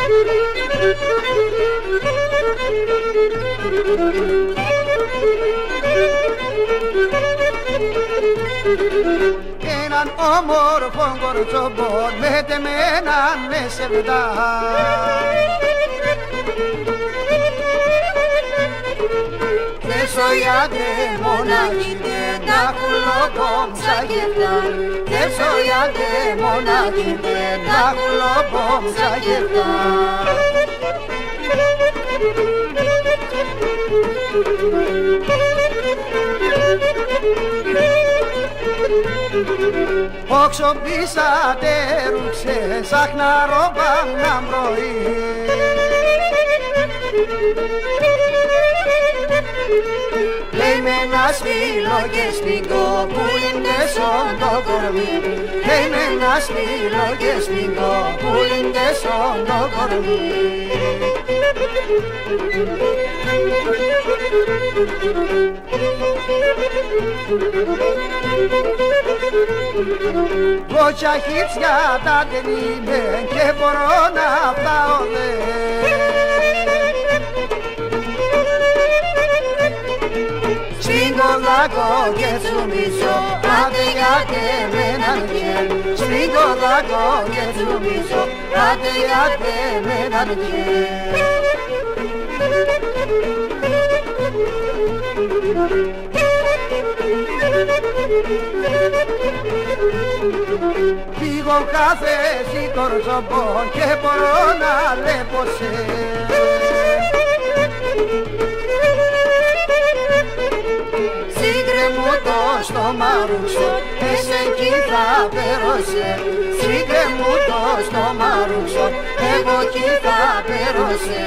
Έναν όμορφο κορτσομπόν μετεμέναν με σεβδά. Soyade monaginde na kulobom sayeftan. Soyade monaginde na kulobom sayeftan. Όξο πίσατε ρούξε σάχνα ρόμπα να μπροή. Λέει με ένα σπήλο και σπίγκο που είναι σον το κορμί. Λέει με ένα σπήλο και σπίγκο που είναι σον το κορμί. Βότσια χύψια τα τελείμαι και μπορώ να φτάω δε. Σπίγκολακο και τσουμίσω, άντε γιατί μέναν γεν. Σπίγκολακο και τσουμίσω, άντε γιατί μέναν γεν. Πήγω κάθε σηκωρζομπόν και μπορώ να λέπωσε. Σύγκρε μου το στόμα ρούξο, εκεί θα πέρωσε. Σύγκρε μου το στόμα ρούξο, εγώ εκεί θα πέρωσε.